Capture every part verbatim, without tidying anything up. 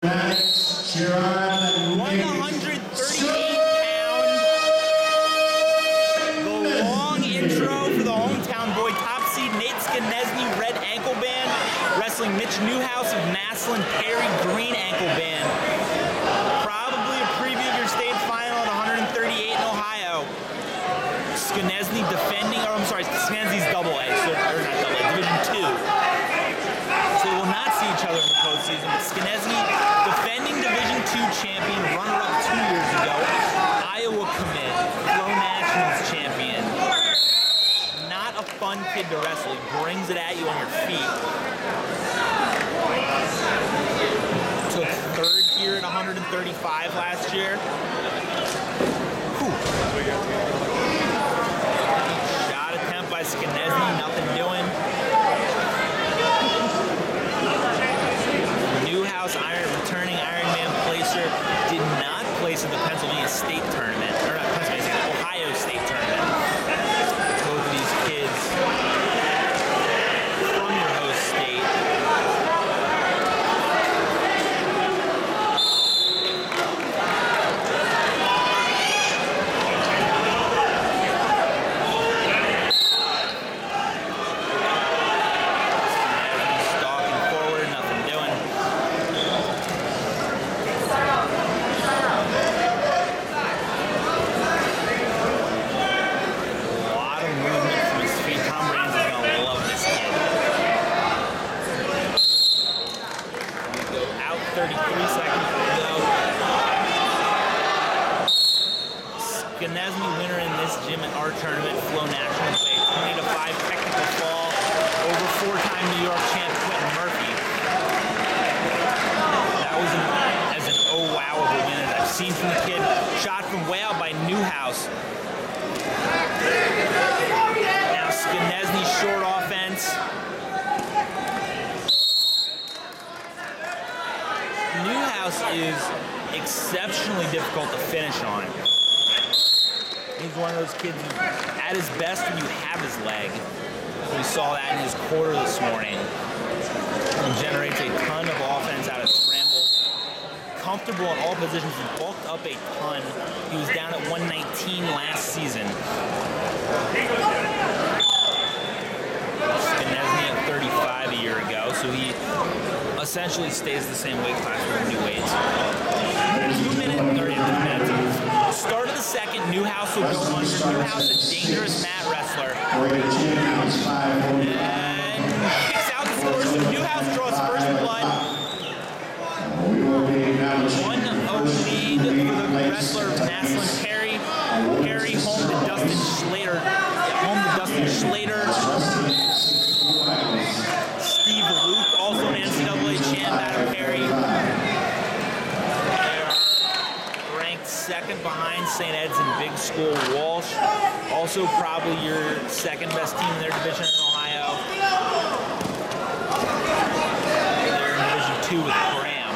Next, Sharon one hundred thirty-eight pound. The long intro for the hometown boy, top seed Nate Skanesny, red ankle band, wrestling Mitch Newhouse of Massillon, Perry, green ankle band. Probably a preview of your state final at one hundred thirty-eight in Ohio. Skanesny defending, or I'm sorry, Skanesny's double A, so, or not double A, Division two. So they will not see each other in the postseason, but Skanesny, defending Division two champion, runner-up two years ago, Iowa commit, Flow Nationals champion. Not a fun kid to wrestle. He brings it at you on your feet. Took third here at one hundred thirty-five last year. Whew. Shot attempt by Skanesny, nothing doing. Newhouse, Iron, returning Ironman placer, did not place in the Pennsylvania State Tournament, or not Pennsylvania State, Ohio State Tournament. Both of these kids from your host state. Stalking forward, nothing doing. A lot of movement from his feet. Tom Brands is gonna love this kid. We go out thirty-three seconds to go. Skanesny winner in this gym at our tournament, Flow Nationals, a twenty to five technical fall over four-time New York champ Quentin Murphy. That was an, as an oh wow of a win as I've seen from the kid. Shot from way out by Newhouse. Now Skanesny short offense. Newhouse is exceptionally difficult to finish on. He's one of those kids who, at his best when you have his leg. We saw that in his quarter this morning. He generates a ton of offense out of scramble. Comfortable in all positions. He bulked up a ton. He was down at one nineteen last season. Skanesny at thirty-five a year ago, so he essentially stays the same weight class with new weights. Two minute, thirty minutes. Start of the second, Newhouse will go under. Newhouse, a dangerous mat wrestler. And kicks out the score, so Newhouse draws first blood. one oh lead for the wrestler Massillon, Perry. Perry home to Dustin Schlater. Home to Dustin Schlater. Steve Luke, also an N C double A champ out of Perry. Second behind Saint Ed's and Big School Walsh. Also probably your second best team in their division in Ohio. They're in Division two with Graham.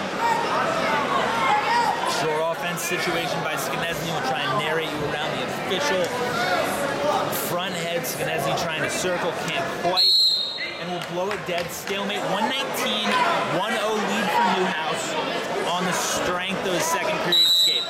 Short offense situation by Skanesny. Will try and narrate you around the official. Front head, Skanesny trying to circle, can't quite. And will blow it dead. Stalemate, one nineteen, one oh lead for Newhouse on the strength of his second period escape.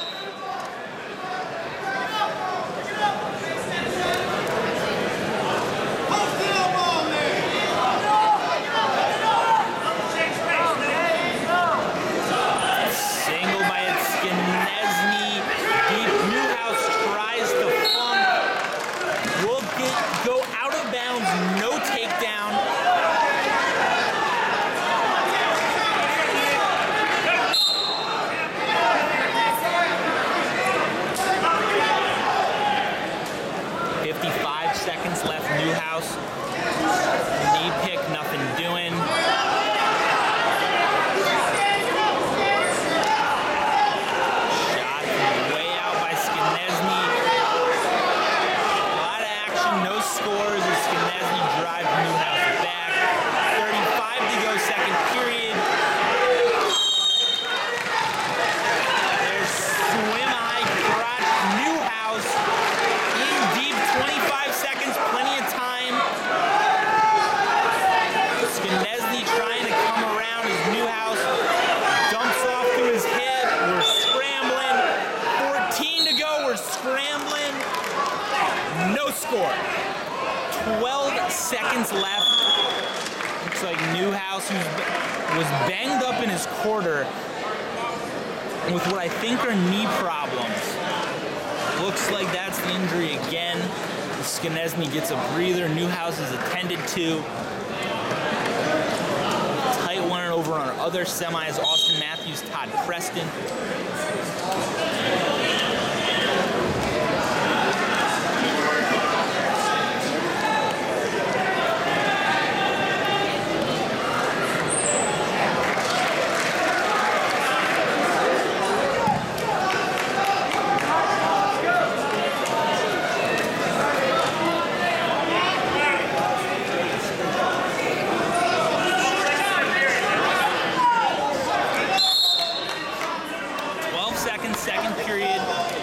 twelve seconds left. Looks like Newhouse, who was banged up in his quarter with what I think are knee problems. Looks like that's the injury again. Skanesny gets a breather. Newhouse is attended to. Tight one over on our other semis. Austin Matthews, Todd Preston. Second period.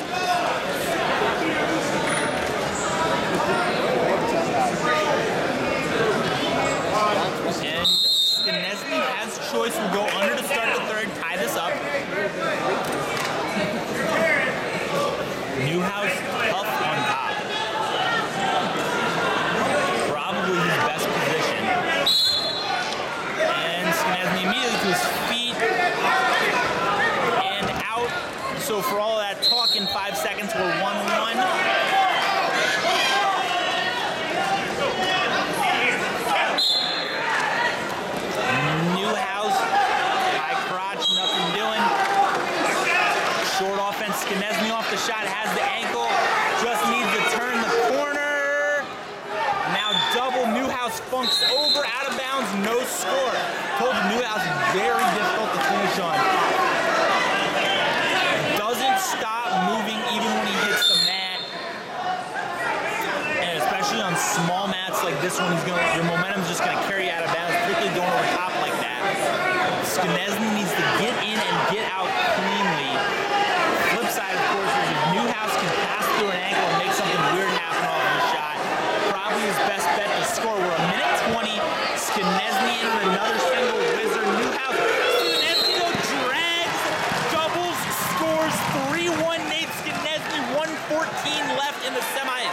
And Skanesny has choice. Will go under to start the third, tie this up. Newhouse tough on top. Probably his best position. And Skanesny immediately to his feet. So for all that talk in five seconds, we're one one. Newhouse, high crotch, nothing doing. Short offense, Skanesny off the shot, has the ankle, just needs to turn the corner. Now double, Newhouse funks over, out of bounds, no score. Told you Newhouse is very difficult to finish on. Stop moving even when he hits the mat, and especially on small mats like this one, he's going. Your momentum's just going to carry you out of bounds, particularly going over top like that. Skanesny needs to get in and get out cleanly. Flip side, of course, is if Newhouse can pass through an ankle and make something weird happen off of the shot, probably his best bet to score. We're a minute twenty. Skanesny into another single whizzer. Newhouse. three one Nate Skanesny, one fourteen left in the semis.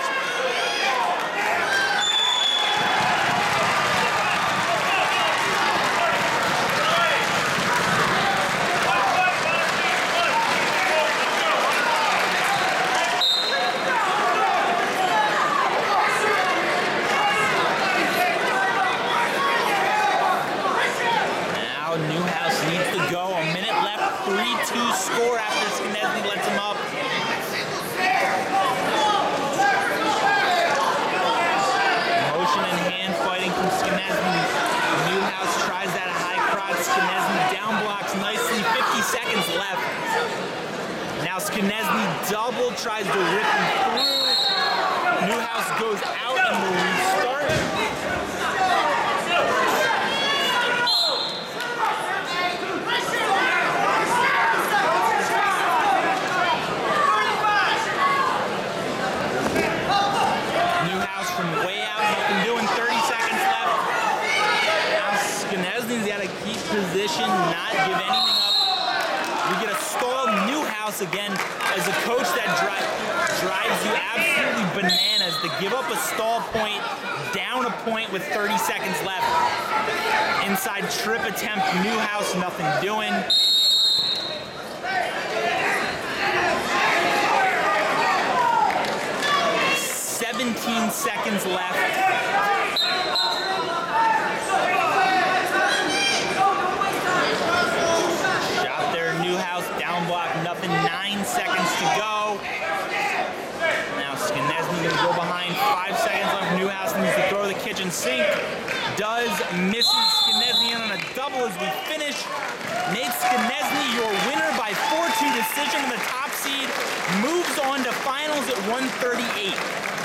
Now Newhouse needs to go. A minute left, three two score after Skanesny lets him up. Motion and hand fighting from Skanesny. Newhouse tries that high crotch. Skanesny down blocks nicely. fifty seconds left. Now Skanesny double tries to rip him through. Newhouse goes out and will restart. From way out, nothing doing, thirty seconds left. Now Skanesny's got to keep position, not give anything up. We get a stalled Newhouse again as a coach that dri drives you absolutely bananas to give up a stall point, down a point with thirty seconds left. Inside trip attempt, Newhouse, nothing doing. seventeen seconds left. Shot there, Newhouse, down block, nothing, nine seconds to go. Now Skanesny gonna go behind, five seconds left. Newhouse needs to throw the kitchen sink. Does, misses Skanesny in on a double as we finish. Nate Skanesny, your winner by four two decision in the top seed, moves on to finals at one thirty-eight.